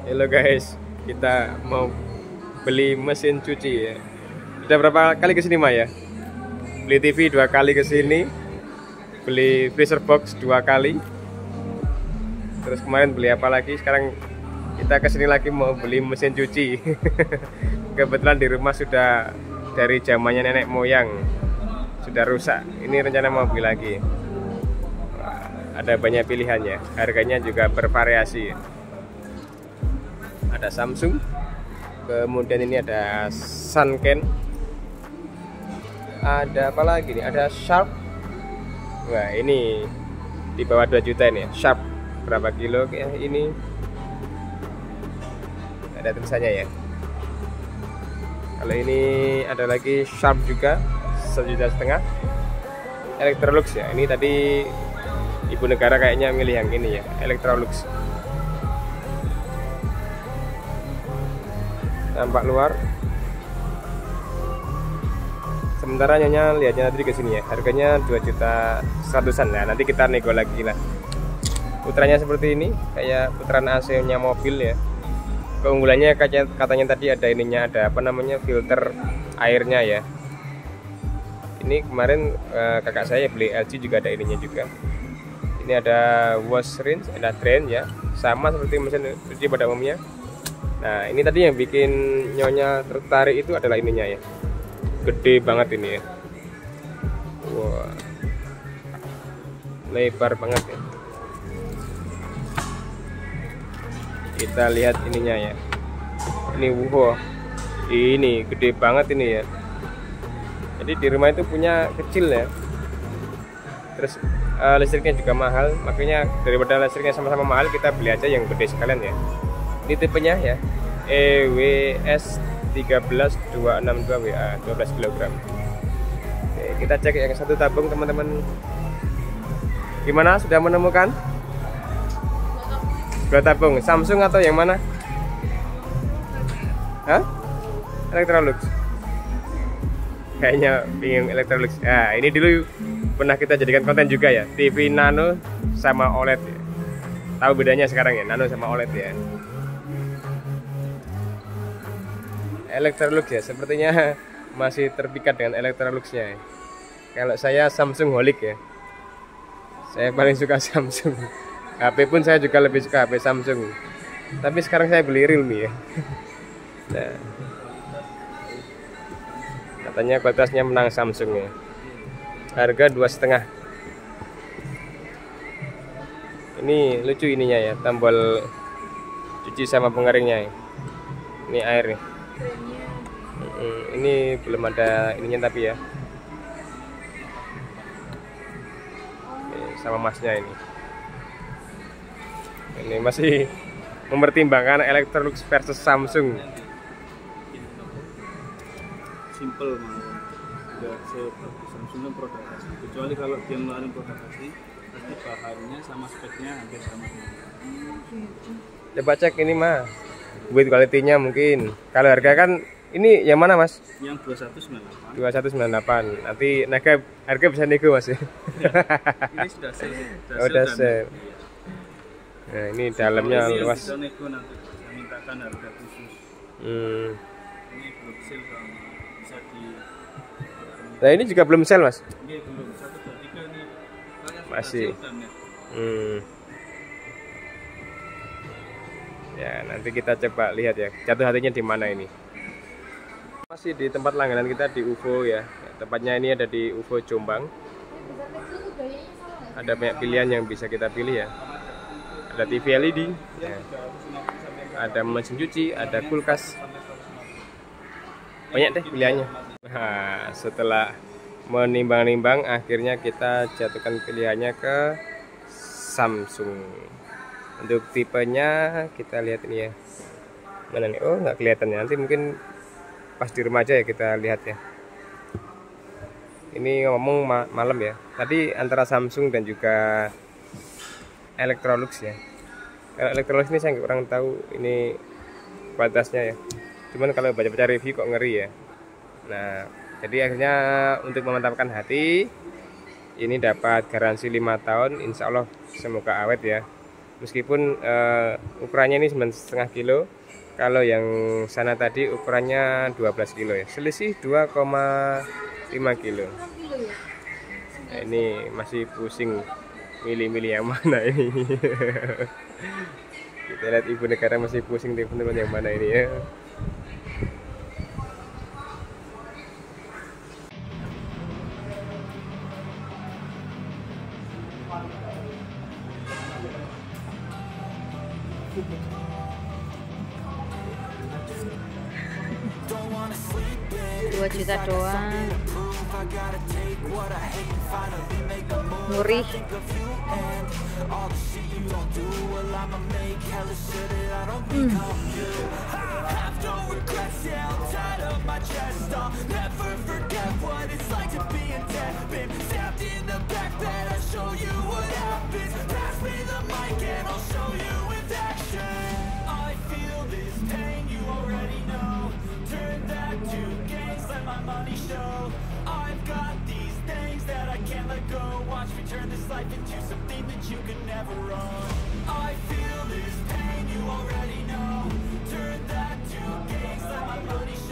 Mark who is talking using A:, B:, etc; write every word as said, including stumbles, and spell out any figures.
A: Halo guys, kita mau beli mesin cuci ya. Udah berapa kali kesini Mah ya? Beli T V dua kali kesini, beli freezer box dua kali. Terus kemarin beli apa lagi? Sekarang kita kesini lagi mau beli mesin cuci. Kebetulan di rumah sudah dari zamannya nenek moyang sudah rusak. Ini rencana mau beli lagi. Ada banyak pilihannya, harganya juga bervariasi. Ada Samsung, kemudian ini ada Sanken, ada apa lagi nih? Ada Sharp. Wah, ini di bawah dua juta ini. Sharp berapa kilo ya ini? Ada tulisannya ya. Kalau ini ada lagi Sharp juga sejuta setengah. Electrolux ya. Ini tadi ibu negara kayaknya milih yang ini ya, Electrolux. Tampak luar. Sementara nyonya lihatnya tadi ke sini ya, harganya dua juta seratusan. Nah, nanti kita nego lagi lah. Putranya seperti ini, kayak putaran A C-nya mobil ya. Keunggulannya katanya, katanya tadi ada ininya, ada apa namanya, filter airnya ya. Ini kemarin eh, kakak saya beli L G juga ada ininya juga. Ini ada wash rinse, ada drain ya, sama seperti mesin cuci pada umumnya. Nah, ini tadi yang bikin nyonya tertarik itu adalah ininya ya, gede banget ini ya. Wah, lebar banget ya. Kita lihat ininya ya. Ini wow, ini gede banget ini ya. Jadi di rumah itu punya kecil ya. Terus uh, listriknya juga mahal, makanya daripada listriknya sama-sama mahal, kita beli aja yang gede sekalian ya. Ini tipenya ya, E W S tiga belas dua enam dua W A, dua belas kilogram. Oke, kita cek yang satu tabung teman-teman. Gimana, sudah menemukan? Dua tabung, Samsung atau yang mana? Hah? Electrolux. Kayaknya bingung Electrolux. Nah, ini dulu pernah kita jadikan konten juga ya, T V nano sama O L E D ya. Tahu bedanya sekarang ya, nano sama O L E D ya. Electrolux ya, sepertinya masih terpikat dengan Electroluxnya ya. Kalau saya Samsung holik ya, saya paling suka Samsung. H P pun saya juga lebih suka H P Samsung, tapi sekarang saya beli Realme ya. Nah, katanya kualitasnya menang Samsung ya. Harga dua setengah. Ini lucu ininya ya, tombol cuci sama pengeringnya ya. Ini air nih. Ini belum ada ininya tapi ya. Ini sama masnya ini. Ini masih mempertimbangkan Electrolux versus Samsung.
B: Simple mau nggak seperti Samsung produk asli, kecuali kalau dia ngeluarin produk asli pasti bahannya sama speknya hampir sama.
A: Coba cek ini mah build quality-nya mungkin. Kalau harga kan ini yang mana mas?
B: Yang dua satu sembilan delapan.
A: dua satu sembilan delapan. Nanti naga harga bisa nego mas ya.
B: Ini sudah sel. Sudah
A: Oh, udah
B: sel.
A: sel. Nah, ini dalamnya
B: ini
A: luas.
B: bisa nego nanti. Saya mintakan harga khusus.
A: Hmm.
B: Ini belum sel sama bisa di.
A: Nah, ini juga belum sel mas?
B: Ini belum satu dua tiga nih.
A: Masih. Hmm. Ya, nanti kita coba lihat ya, jatuh hatinya di mana ini. Masih di tempat langganan kita di U F O ya. Tempatnya ini ada di U F O Jombang. Ada banyak pilihan yang bisa kita pilih ya. Ada T V L E D, ya. Ada mesin cuci, ada kulkas. Banyak deh pilihannya. Nah, setelah menimbang-nimbang, akhirnya kita jatuhkan pilihannya ke Samsung. Untuk tipenya kita lihat ini ya. Mana nih? Oh, nggak kelihatan ya. Nanti mungkin pas di rumah aja ya kita lihat ya. Ini ngomong ma malam ya. Tadi antara Samsung dan juga Electrolux ya. Kalau Electrolux ini saya kurang tahu ini kualitasnya ya. Cuman kalau baca-baca review kok ngeri ya. Nah, jadi akhirnya untuk memantapkan hati, ini dapat garansi lima tahun, insya Allah semoga awet ya. Meskipun uh, ukurannya ini sembilan koma lima kilo, kalau yang sana tadi ukurannya dua belas kilo ya, selisih dua koma lima kilo. Nah, ini masih pusing milih-milih yang mana ini. Kita lihat ibu negara masih pusing teman-teman yang mana ini ya.
C: Dua juta doang, murih. Hmm.
D: Turn this life into something that you could never own. I feel this pain, you already know. Turn that to gains, let my money